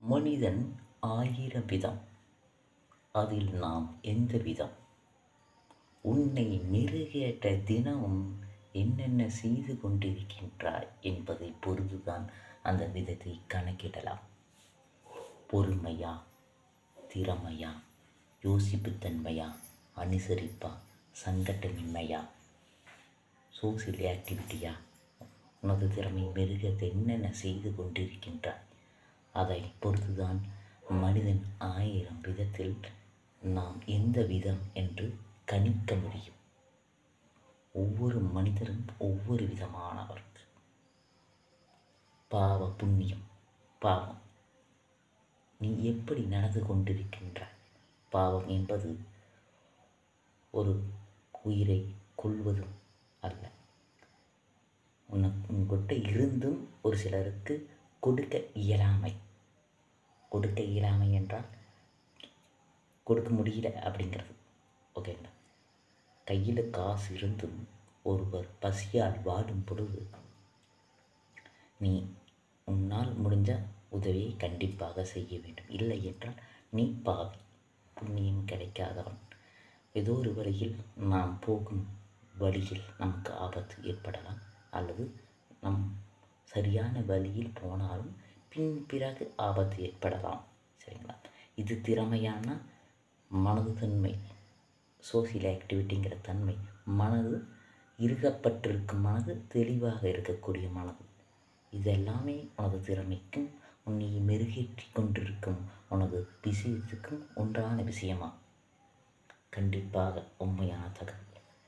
மனிதன் ஆயிரம் விதம், அதில் நாம் எந்த விதம்? உன்னை மெருகேற்ற தினமும் என்னென்ன செய்து கொண்டிருக்கின்றாய் என்பதை பொறுத்துதான் அந்த விதத்தை கணக்கிடலாம். பொறுமையா, திறமையா, யோசிப்புத்தன்மையா, அனுசரிப்பா, சங்கட்டமின்மையா, சோசியல் ஆக்டிவிட்டியா, உனது திறமை மெருகேற்ற என்னென்ன செய்து கொண்டிருக்கின்றாய், அதை பொறுத்துதான் மனிதன் ஆயிரம் விதத்தில் நாம் எந்த விதம் என்று கணிக்க முடியும். ஒவ்வொரு மனிதரும் ஒவ்வொரு விதமானவர். பாவ புண்ணியம். பாவம், நீ எப்படி நடந்து கொண்டிருக்கின்றாய்? பாவம் என்பது ஒரு உயிரை கொல்வதும் அல்ல. உங்கள்கிட்ட இருந்தும் ஒரு சிலருக்கு கொடுக்க இயலாமை. கொடுக்க இயலாமை என்றால் கொடுக்க முடியல அப்படிங்கிறது. ஓகேங்களா? கையில் காசு இருந்தும் ஒருவர் பசியால் வாடும் பொழுது நீ உன்னால் முடிஞ்ச உதவியை கண்டிப்பாக செய்ய வேண்டும். இல்லை என்றால் நீ பாவி, புண்ணியம் கிடைக்காதவன். ஏதோ ஒரு வழியில் நாம் போகும் வழியில் நமக்கு ஆபத்து ஏற்படலாம், அல்லது நம் சரியான வழியில் போனாலும் பிறகு ஆபத்து ஏற்படலாம். சரிங்களா? இது திறமையான மனது தன்மை, சோசியல் ஆக்டிவிட்டிங்கிற தன்மை. மனது இறுகப்பட்டிருக்கும் மனது, தெளிவாக இருக்கக்கூடிய மனது. இதெல்லாமே உனது திறமைக்கும் உன்னை மெருகேற்றி கொண்டிருக்கும் உனது விஷயத்துக்கும் ஒன்றான விஷயமா? கண்டிப்பாக உண்மையான தகவல்.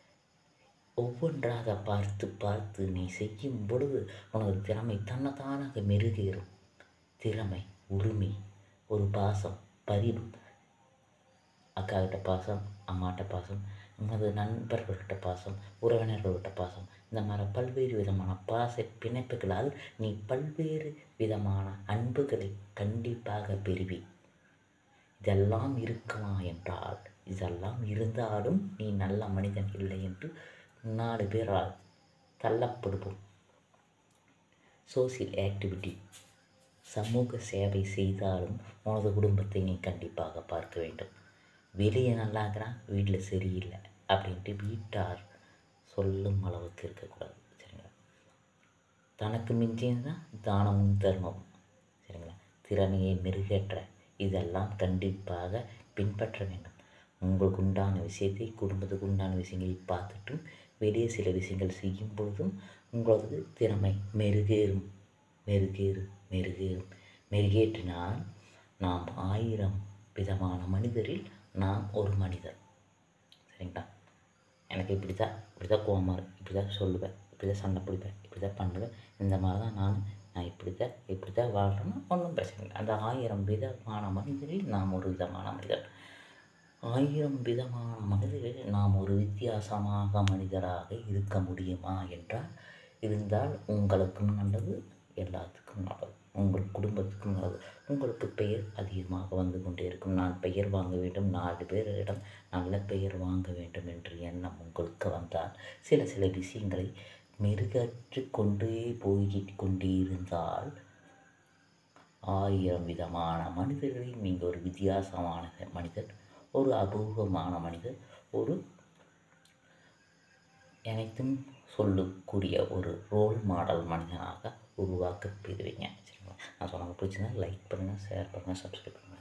ஒவ்வொன்றாக பார்த்து பார்த்து நீ செய்யும் பொழுது உனது திறமை தன்னதானாக மெருகேறும். திறமை, உரிமை, ஒரு பாசம், பரிவு, அக்காக்கிட்ட பாசம், அம்மாட்ட பாசம், உனது நண்பர்கள்கிட்ட பாசம், உறவினர்கள்கிட்ட பாசம், இந்த மாதிரி பல்வேறு விதமான பாச பிணைப்புகளால் நீ பல்வேறு விதமான அன்புகளை கண்டிப்பாக பெறுவி. இதெல்லாம் இருக்குமா என்றால், இதெல்லாம் இருந்தாலும் நீ நல்ல மனிதன் இல்லை என்று 4 பேரால் தள்ளப்படுவோம். சோசியல் ஆக்டிவிட்டி, சமூக சேவை செய்தாலும் உனது குடும்பத்தை நீ கண்டிப்பாக பார்க்க வேண்டும். வெளியே நல்லாக்கிறான், வீட்டில் சரியில்லை அப்படின்ட்டு வீட்டார் சொல்லும் அளவுக்கு இருக்கக்கூடாது. சரிங்களா? தனக்கு மிஞ்சியதுதான் தானமும் தர்மமும். சரிங்களா? திறமையை மெருகேற்ற இதெல்லாம் கண்டிப்பாக பின்பற்ற வேண்டும். உங்களுக்கு உண்டான விஷயத்தை, குடும்பத்துக்கு உண்டான விஷயங்களை பார்த்துட்டு வெளியே சில விஷயங்கள் செய்யும் பொழுதும் உங்களது திறமை மெருகேறும். மெருகேற்றினால் நாம் 1000 விதமான மனிதரில் நாம் ஒரு மனிதர். சரிங்களா? எனக்கு இப்படி தான் கோவமாக இருக்கும், இப்படி தான் சொல்லுவேன், இப்படி தான் சண்டை பிடிப்பேன், இப்படி தான் பண்ணுவேன், இந்த மாதிரி தான் நான் இப்படி தான் வாழ்கிறேன்னா ஒன்றும் பிரச்சனை இல்லை. அந்த 1000 விதமான மனிதரில் நாம் ஒரு விதமான மனிதர். 1000 விதமான மனிதர்களில் நாம் ஒரு வித்தியாசமாக மனிதராக இருக்க முடியுமா என்றால், இருந்தால் உங்களுக்கும் நல்லது, எல்லாத்துக்கும் நல்லது, உங்கள் குடும்பத்துக்கும் நல்லது. உங்களுக்கு பெயர் அதிகமாக வந்து கொண்டே இருக்கும். நான் பெயர் வாங்க வேண்டும், 4 பேரிடம் நல்ல பெயர் வாங்க வேண்டும் என்ற எண்ணம் உங்களுக்கு வந்தால், சில விஷயங்களை மெருகற்று கொண்டே கொண்டே இருந்தால் 1000 விதமான மனிதர்களில் நீங்கள் ஒரு வித்தியாசமான மனிதர், ஒரு அபூர்வமான மனிதர், ஒரு அனைத்தும் சொல்லக்கூடிய ஒரு ரோல் மாடல் மனிதனாக உருவாக்க பெறுவீங்க. சரிங்களா? நான் சொன்னது பிடிச்சிருந்தா லைக் பண்ணுங்கள், ஷேர் பண்ணுங்கள், சப்ஸ்கிரைப் பண்ணுங்கள்.